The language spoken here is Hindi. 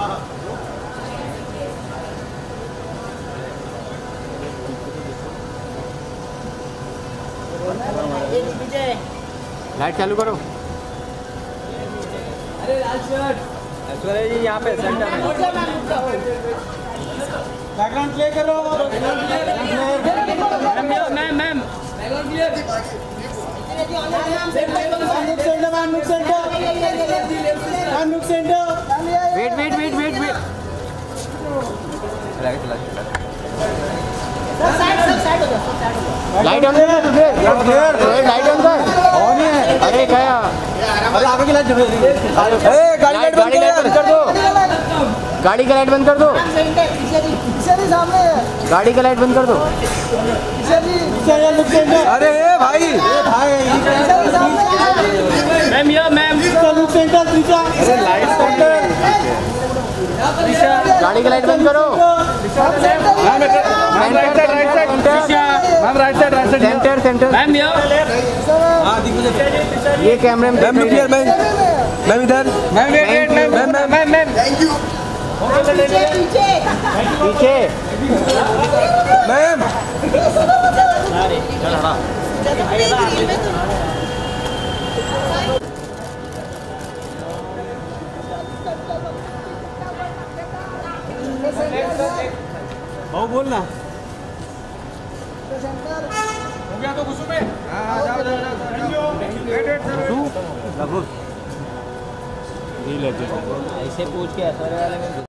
लाइट चालू करो। अरे लाल शर्ट ऐश्वर्या जी यहाँ पे सेंटर में बैकग्राउंड प्ले करो। Ma'am background clear. Wait light on कर, लाइट ऑन कर। अरे क्या, अरे आगे की लाइट जल रही है। गाड़ी लाइट बंद कर दो, गाड़ी का लाइट बंद कर दो, गाड़ी का लाइट बंद कर दो। अरे भाई मैम या मैम गाड़ी का लाइट बंद करो। सेंटर सेंटर मैम या ये कैमरे में मैम क्लियर। मैम इधर। मैम पीछे। मैम भाऊ बोल ना। हो गया तो घुसू में। जाओ ऐसे पूछ के ऐश्वर्या वाले में